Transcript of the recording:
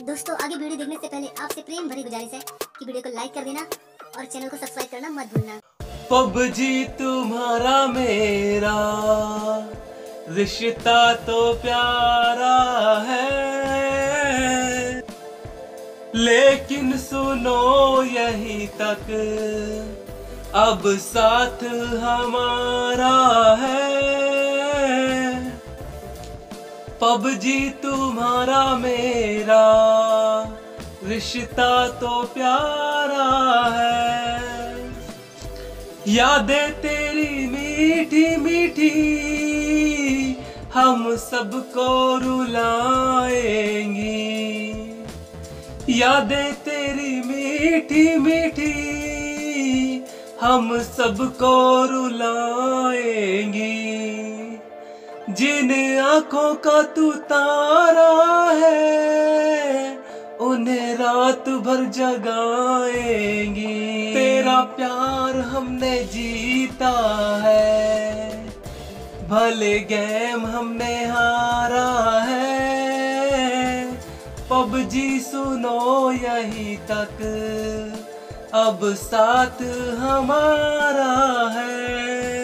दोस्तों आगे वीडियो देखने से पहले आपसे प्रेम भरी गुजारिश है कि वीडियो को लाइक कर देना और चैनल को सब्सक्राइब करना मत भूलना। पबजी तुम्हारा मेरा रिश्ता तो प्यारा है, लेकिन सुनो यहीं तक अब साथ हमारा है। पबजी तुम्हारा मेरा रिश्ता तो प्यारा है, यादें तेरी मीठी मीठी हम सबको रुलाएंगी। यादें तेरी मीठी मीठी हम सबको रुलाएंगी। जिन आँखों का तू तारा है उन्हें रात भर जगाएंगी। तेरा प्यार हमने जीता है, भले गेम हमने हारा है। पबजी सुनो यहीं तक अब साथ हमारा है।